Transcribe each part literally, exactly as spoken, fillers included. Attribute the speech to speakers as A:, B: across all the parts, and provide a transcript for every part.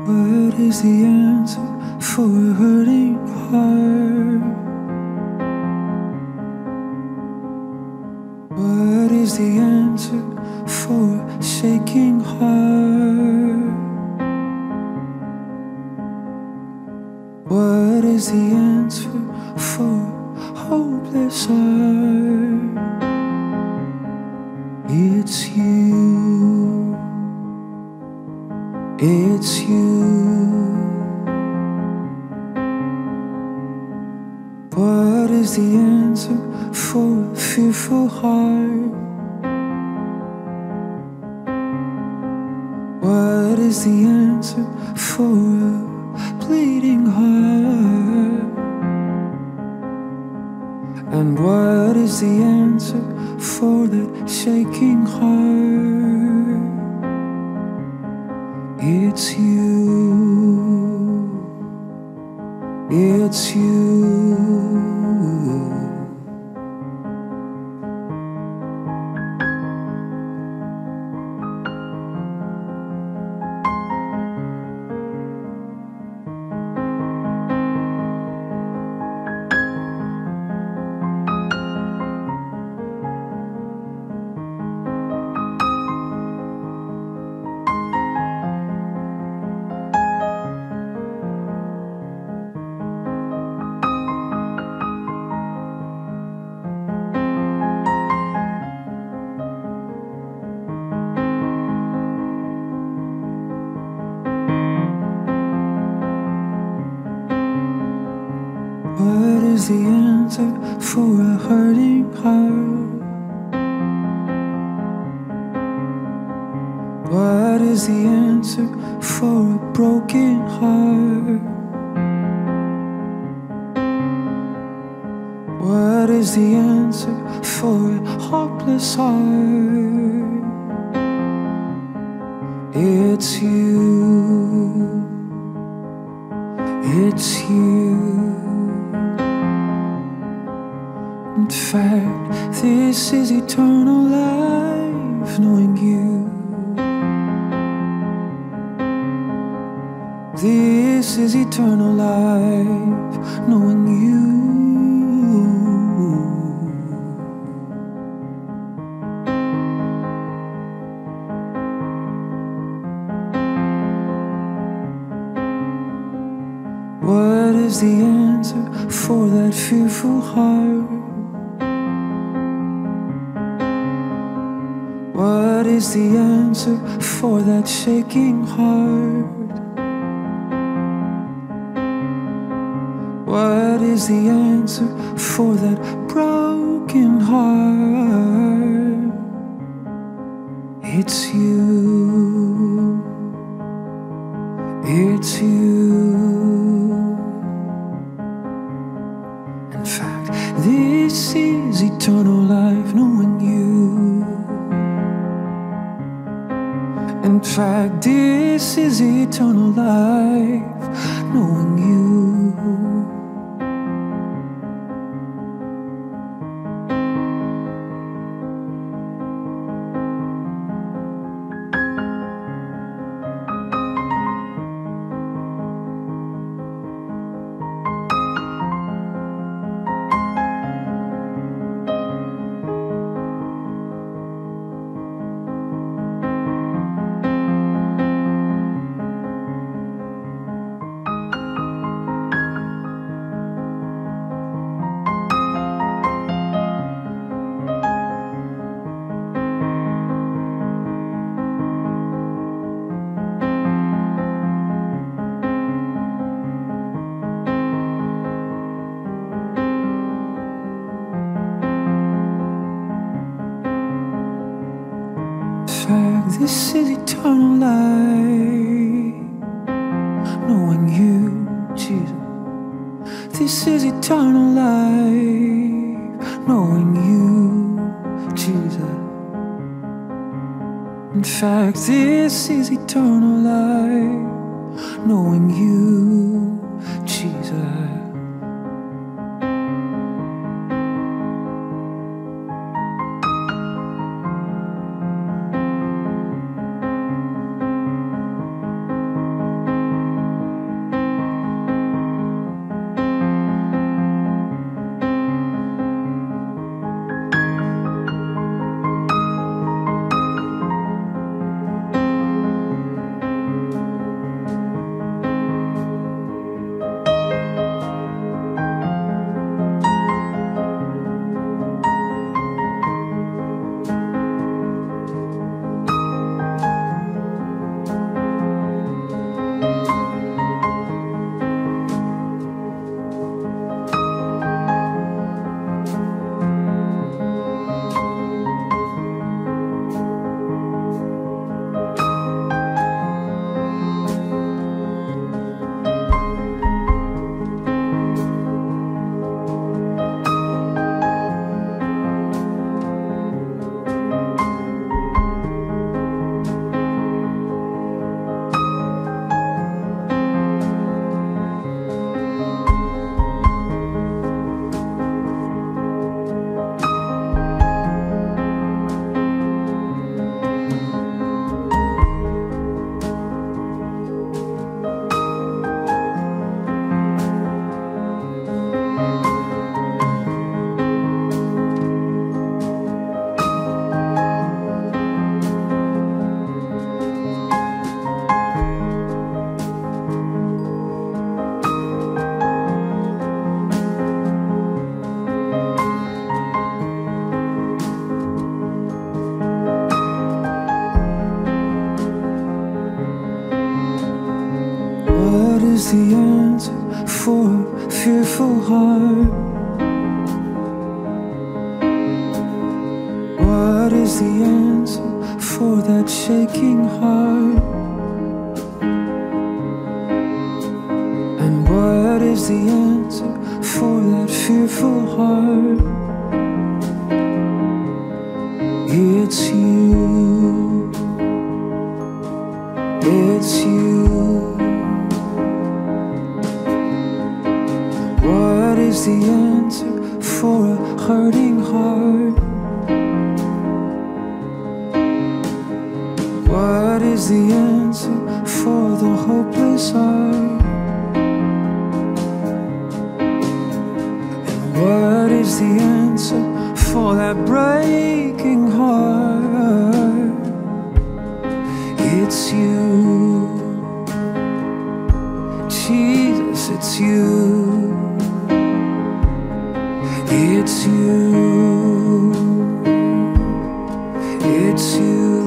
A: What is the answer for a hurting heart? What is the answer for a shaking heart? What is the answer for a hopeless heart? It's you. It's you. What is the answer for a fearful heart? What is the answer for a bleeding heart? And what is the answer for that shaking heart? It's you. It's you. What is the answer for a hurting heart? What is the answer for a broken heart? What is the answer for a hopeless heart? It's you. It's you. In fact, this is eternal life, knowing you. This is eternal life, knowing you. What is the answer for that fearful heart? What is the answer for that shaking heart? What is the answer for that broken heart? It's you. It's you. In fact, this is eternal life, knowing you. In fact, this is eternal life, knowing you. This is eternal life, knowing you, Jesus. This is eternal life, knowing you, Jesus. In fact, this is eternal life, knowing you, Jesus. is the answer for a fearful heart? What is the answer for that shaking heart? And what is the answer for that fearful heart? It's you, it's you. What is the answer for a hurting heart? What is the answer for the hopeless heart? And what is the answer for that breaking heart? It's you, Jesus, it's you. It's you, it's you.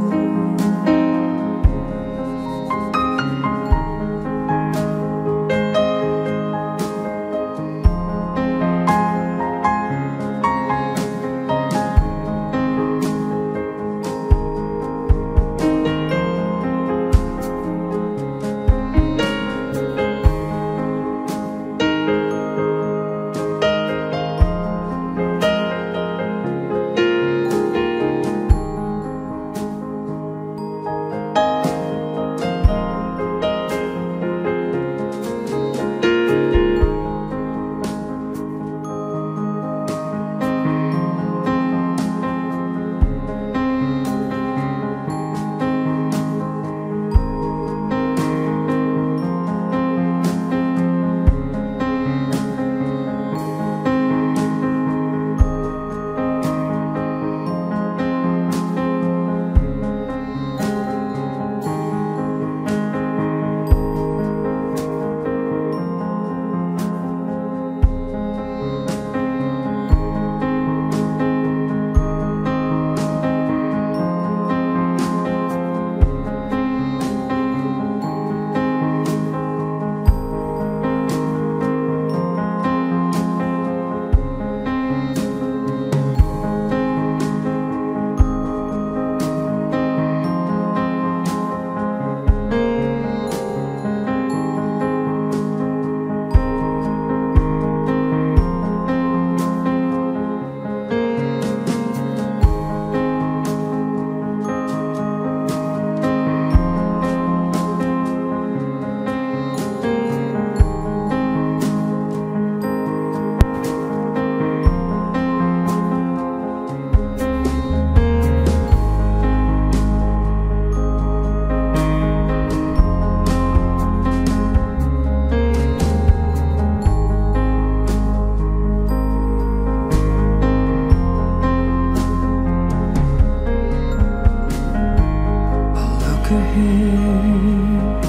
A: Ahead,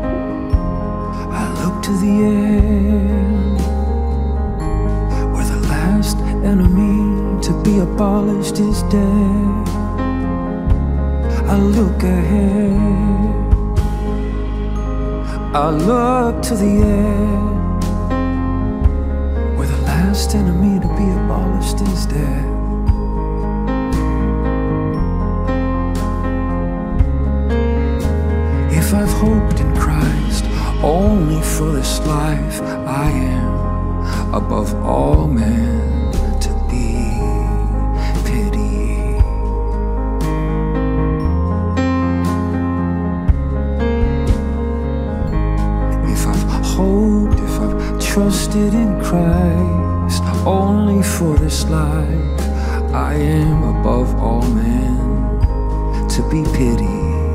A: I look to the end, where the last enemy to be abolished is dead. I look ahead, I look to the end, where the last enemy to be abolished is dead. If I've hoped in Christ only for this life, I am above all men to be pitied. If I've hoped, if I've trusted in Christ only for this life, I am above all men to be pitied.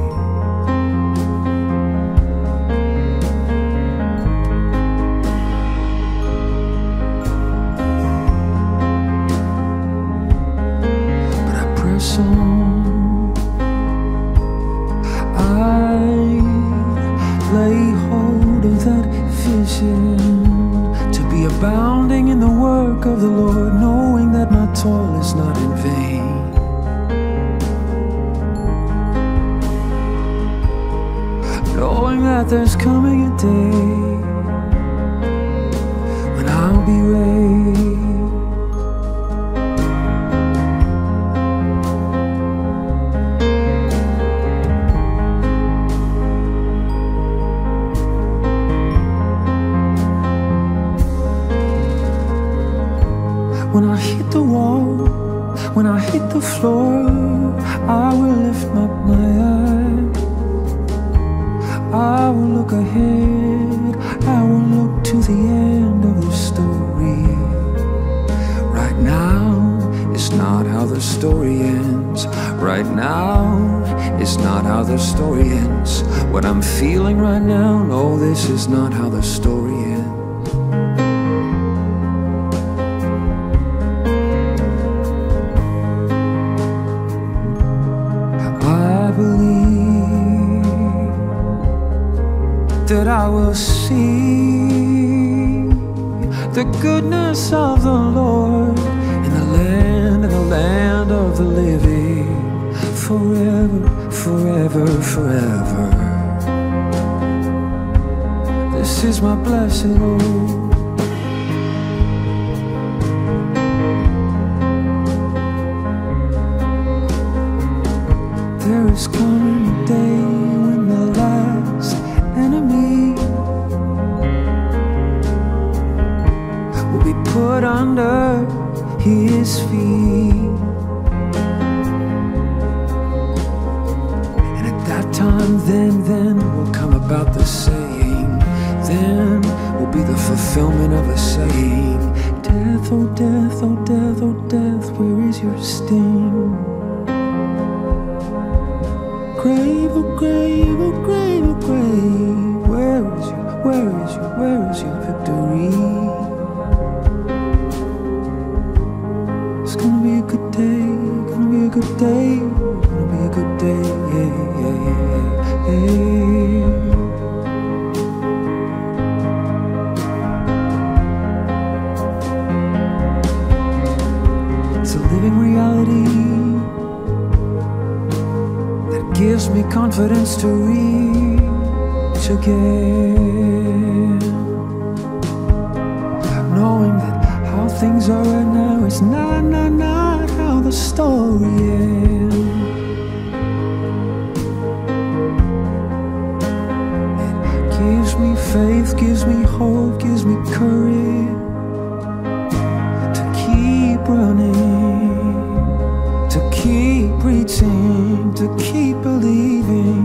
A: On. I lay hold of that vision, to be abounding in the work of the Lord, knowing that my toil is not in vain. Knowing that there's coming a day will be raised. When I hit the wall, when I hit the floor, I will lift up my eyes. I will look ahead, I will look to the end of the story. Right now, it's not how the story ends. Right now, it's not how the story ends. What I'm feeling right now, no, this is not how the story ends. That I will see the goodness of the Lord in the land, in the land of the living, forever, forever, forever. This is my blessed hope. There is coming a day when the last enemy will be put under his feet. And at that time, then, then will come about the saying, then will be the fulfillment of the saying, death, oh death, oh death, oh death, where is your sting? Grave, oh grave, oh grave, oh grave, where is your, where is your, where is your victory? It's gonna be a good day, gonna be a good day, gonna be a good day, yeah, yeah, yeah, yeah. It's a living reality gives me confidence to reach again, knowing that how things are right now is not, not, not how the story ends. It gives me faith, gives me hope, gives me courage to keep running, to keep reaching, to keep believing.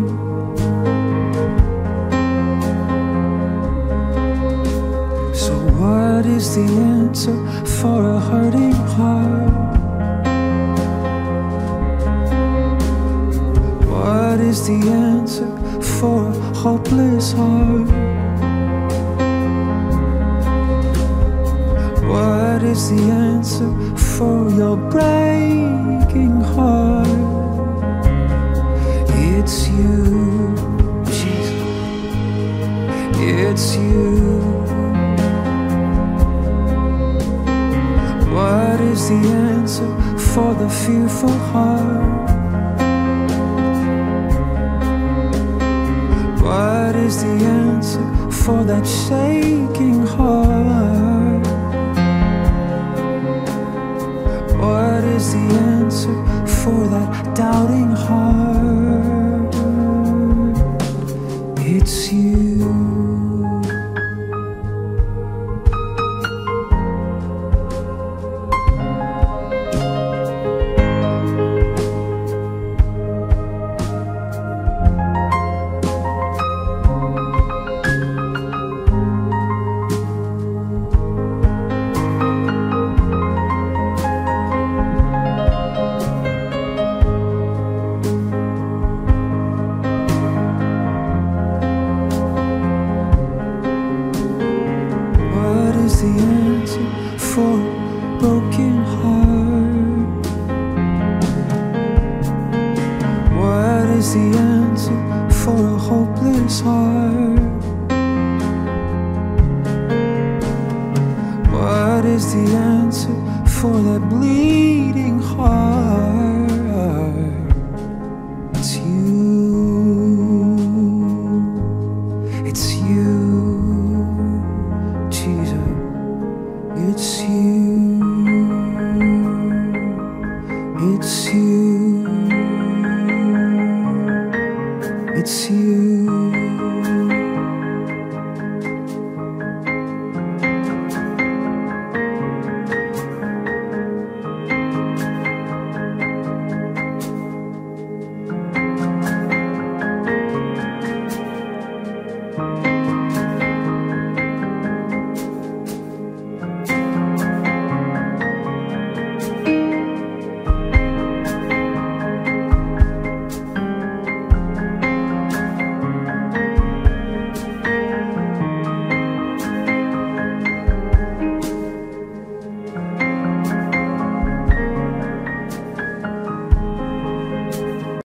A: So what is the answer for a hurting heart? What is the answer for a hopeless heart? What is the answer for your breaking heart? It's you, Jesus. It's you. What is the answer for the fearful heart? What is the answer for that shaking heart? What is the answer for that doubting heart? It's you. The answer for a broken heart? What is the answer for a hopeless heart? What is the answer for that bleeding heart? It's you. It's you, Jesus. you.